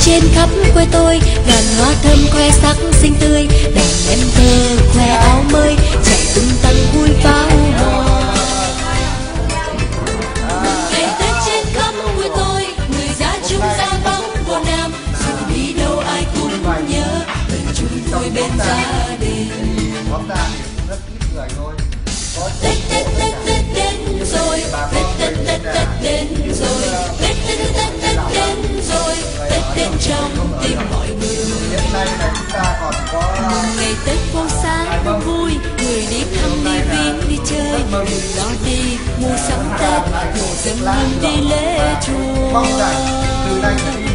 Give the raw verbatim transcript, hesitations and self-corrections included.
trên khắp quê tôi, ngàn hoa thơm khoe sắc xinh tươi, đàn em thơ khoe áo mới, chạy tung tăng vui pháo hoa. Ngày Tết trên khắp quê tôi, người ra chung ra bóng vô Nam, dù đi đâu ai cũng nhớ về chúng tôi bên gia đình. Tết Tết Tết Tết đến rồi, Tết Tết Tết Tết đến rồi, Tết Tết Tết Tết đến rồi, Tết đến trong tim mọi người. Ngày Tết phố xa đông vui, người đi thăm đi viếng đi chơi, người lo đi mua sắm Tết, người dân hương đi lễ chùa.